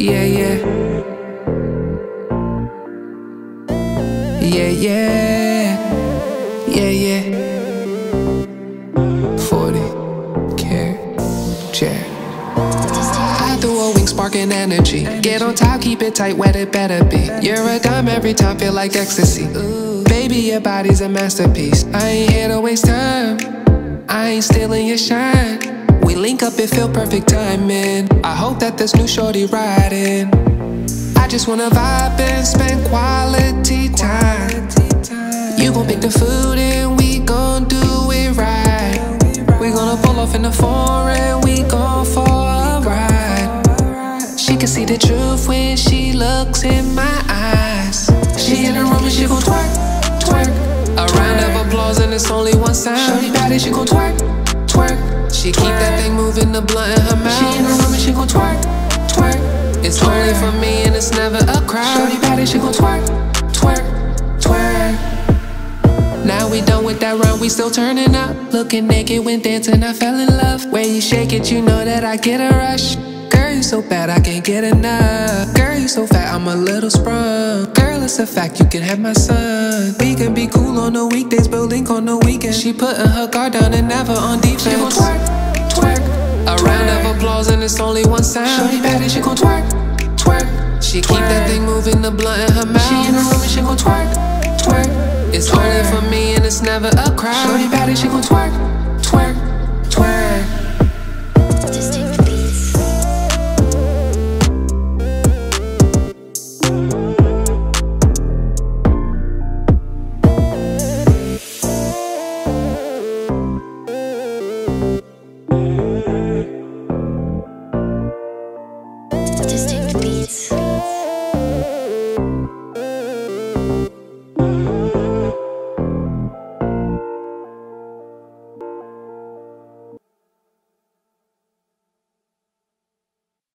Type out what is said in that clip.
Yeah, yeah. Yeah, yeah. Yeah, yeah. 40 carat chair. I threw a wing, sparking energy. Get on top, keep it tight, wet it better be. You're a dime every time, feel like ecstasy. Baby, your body's a masterpiece. I ain't here to waste time, I ain't stealing your shine. We link up, it feel perfect timing. I hope that this new shorty riding. I just wanna vibe and spend quality time. You gon' pick the food and we gon' do it right. We gonna pull off in the foreign, we gon' for a ride. She can see the truth when she looks in my eyes. She in the room and she gon' twerk, twerk. A round of applause and it's only one sound. Shorty body, she gon' twerk, twerk. She keep that thing moving, the blunt in her mouth. She in the room and she gon' twerk, twerk. It's only for me and it's never a crowd. Shorty body, she gon' twerk, twerk, twerk. Now we done with that round, we still turning up. Looking naked when dancing, I fell in love. When you shake it, you know that I get a rush. Girl, you so bad, I can't get enough. Girl, you so fat, I'm a little sprung. Girl, it's a fact, you can have my son. We can be cool on the weekdays, but link on the weekend. She putting her guard down and never on defense. She gon' twerk, twerk. A round of applause and it's only one sound. Shorty body, she gon' twerk, twerk. She keep that thing moving, the blunt in her mouth. She in the room and she gon' twerk, twerk. It's only for me and it's never a crowd. Shorty body, she gon' twerk, twerk, twerk. Just take the beats. Just take the beats.